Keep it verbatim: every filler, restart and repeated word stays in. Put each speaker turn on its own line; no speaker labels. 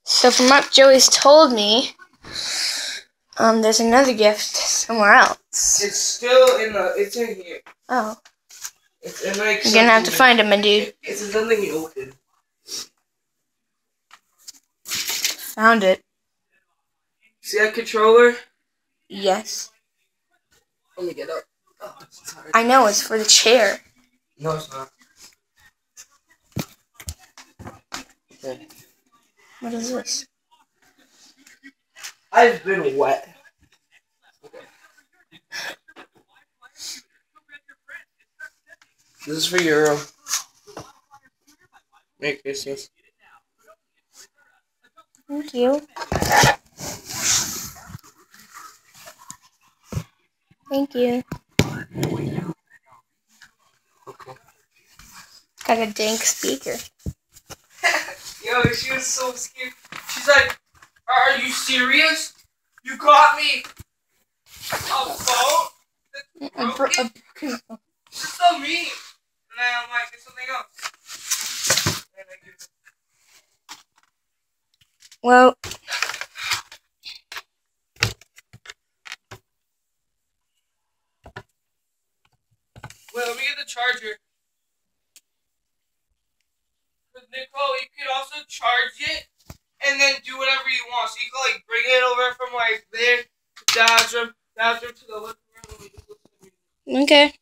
So from what Joey's told me, um, there's another gift somewhere else.
It's still in the. It's in here.
Oh.
It's in like.
You're gonna have to find him, my dude.
It, it's something you open.
Found it.
See that controller?
Yes.
Let me get up. Oh, it's hard.
I know, it's for the chair.
No, it's not. Okay.
What is this?
I've been wet. Okay. This is for Euro. Merry Christmas.
Thank you. Thank you.
Okay.
Got a dank speaker.
Yo, she was so scared. She's like, "Are you serious? You got me a phone? That's
A, bro-
broken?
a broken phone.
This is so mean." And then I'm like, "It's something else." And I give it.
Well,
Wait, let me get the charger. Because Nicole, you could also charge it and then do whatever you want. So you can like bring it over from like there to the bathroom, bathroom to the living room.
okay.